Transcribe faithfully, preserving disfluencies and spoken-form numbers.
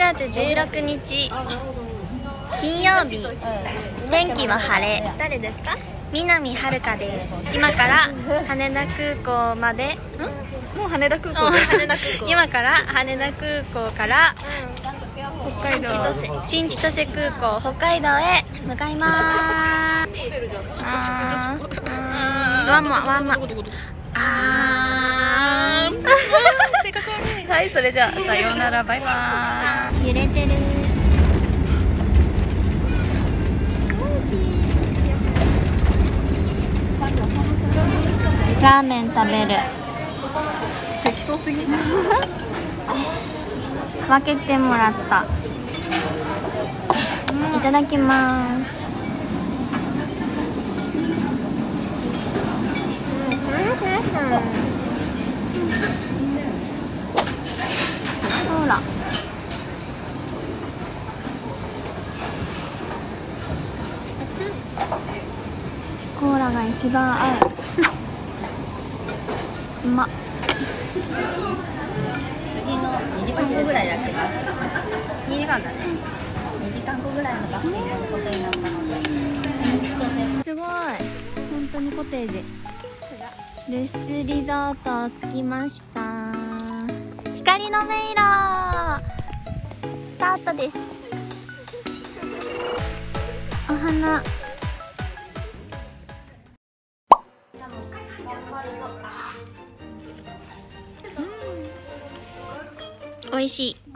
がつじゅうろくにち金曜日、天気は晴れ。 誰ですか？ 南はるかです。今から羽田空港まで、んもう羽田空港です。 羽田空港。 今から羽田空港から北海道新千歳空港北海道へ向かいまーす。あーワンマワンマあー性格悪い。 はい、それじゃあさようなら、バイバーイ。揺れてる。ラーメン食べる。 適当すぎ。 分けてもらった。いただきます。ほら。コーラが一番合う。うまっ。 次のにじかんごぐらいだっけ？にじかんだね。にじかんごぐらいのバスに乗ることになったので。 すごい。本当にコテージ。ルスリゾート着きました。光の迷路スタートです。お花。うん、おいしい。